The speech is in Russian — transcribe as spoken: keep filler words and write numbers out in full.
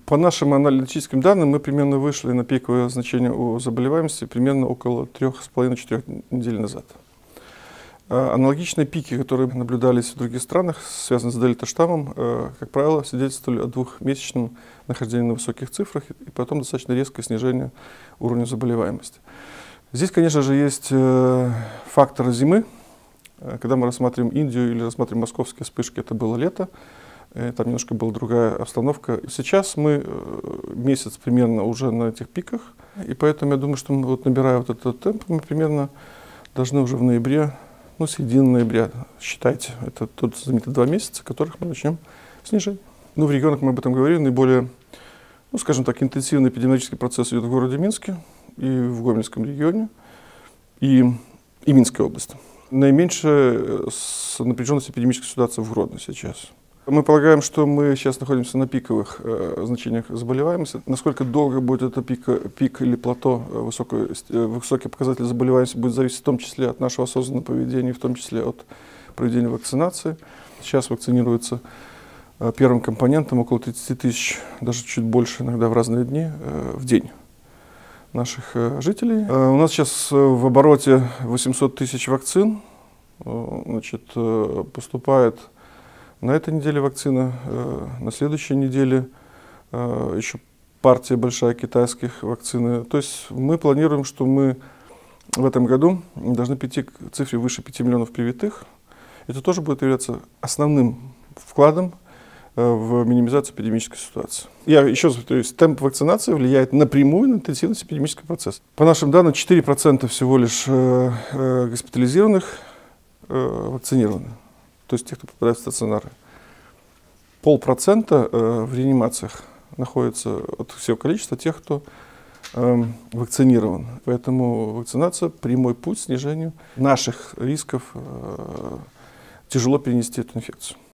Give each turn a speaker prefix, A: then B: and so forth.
A: По нашим аналитическим данным, мы примерно вышли на пиковое значение о заболеваемости примерно около трёх с половиной-четырёх недель назад. Аналогичные пики, которые наблюдались в других странах, связанные с дельта-штаммом, как правило, свидетельствовали о двухмесячном нахождении на высоких цифрах и потом достаточно резкое снижение уровня заболеваемости. Здесь, конечно же, есть фактор зимы. Когда мы рассматриваем Индию или рассматриваем московские вспышки, это было лето, там немножко была другая обстановка. Сейчас мы месяц примерно уже на этих пиках, и поэтому я думаю, что мы, вот, набирая вот этот темп, мы примерно должны уже в ноябре, ну, середина ноября, считайте, это тот знаменитый два месяца, в которых мы начнем снижение. Ну, в регионах мы об этом говорили, наиболее, ну, скажем так, интенсивный эпидемиологический процесс идет в городе Минске и в Гомельском регионе, и, и Минской области. Наименьшая напряженность эпидемической ситуации в Гродно сейчас. Мы полагаем, что мы сейчас находимся на пиковых э, значениях заболеваемости. Насколько долго будет это пик, пик или плато, высокий, высокий показатель заболеваемости, будет зависеть в том числе от нашего осознанного поведения, в том числе от проведения вакцинации. Сейчас вакцинируется э, первым компонентом около тридцати тысяч, даже чуть больше иногда в разные дни, э, в день наших э, жителей. Э, у нас сейчас в обороте восемьсот тысяч вакцин. Э, значит, э, поступает на этой неделе вакцина, э, на следующей неделе э, еще партия большая китайских вакцин. То есть мы планируем, что мы в этом году должны прийти к цифре выше пяти миллионов привитых. Это тоже будет являться основным вкладом э, в минимизацию эпидемической ситуации. Я еще раз повторюсь, темп вакцинации влияет напрямую на интенсивность эпидемического процесса. По нашим данным, четыре процента всего лишь э, э, госпитализированных э, вакцинированы. То есть тех, кто попадает в стационары. Полпроцента э, в реанимациях находится от всего количества тех, кто э, вакцинирован. Поэтому вакцинация – прямой путь к снижению наших рисков э, тяжело перенести эту инфекцию.